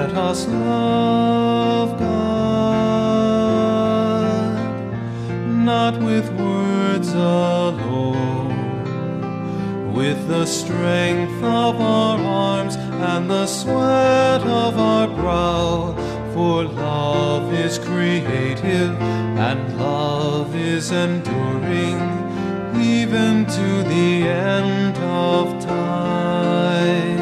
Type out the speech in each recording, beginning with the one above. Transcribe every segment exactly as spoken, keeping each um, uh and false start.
Let us love God, not with words alone, with the strength of our arms and the sweat of our brow. For love is creative and love is enduring, even to the end of time,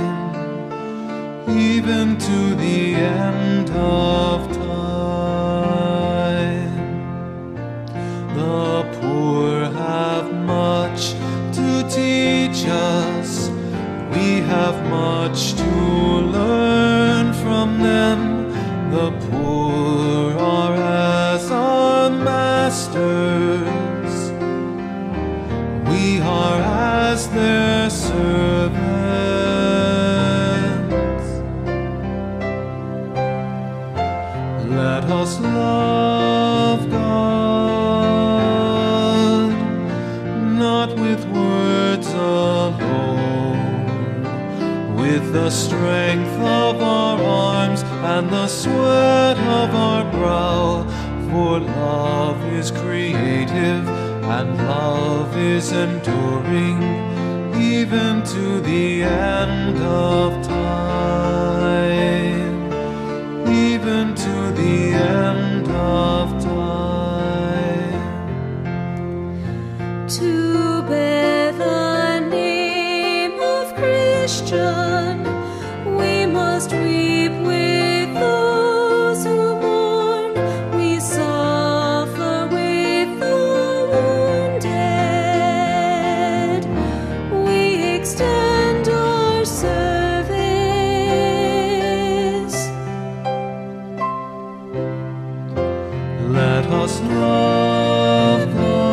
even to the end of time. The poor have much to teach us, we have much to learn from them. The poor are as our masters, we are as their servants. Let us love God, not with words alone, with the strength of our arms and the sweat of our brow. For love is creative and love is enduring, even to the end of time, even to the end of time. To bear the name of Christian, we must weep with those who mourn. We suffer with the wounded. We extend our service. Let us love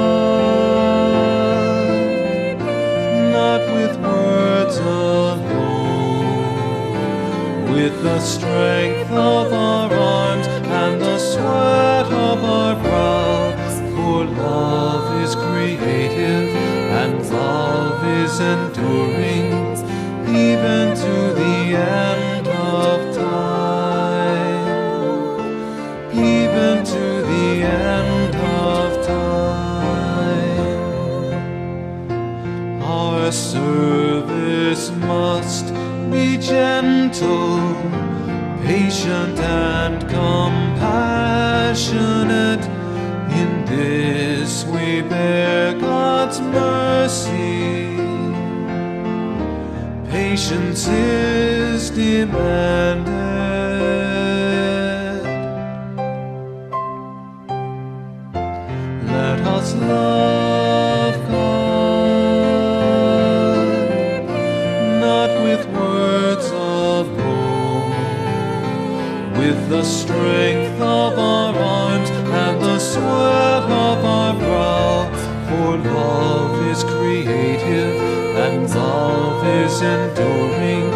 God, not with words alone, with the strength of our arms and the sweat of our brow. For love is creative and love is enduring, even to the end of time, even to the end of time. Our service must be gentle, patient and compassionate. In this we bear God's mercy. Patience is demanded. Let us love God, not with words alone, with the strength of our arms and the sweat of our brow. For love is creative and love is enduring,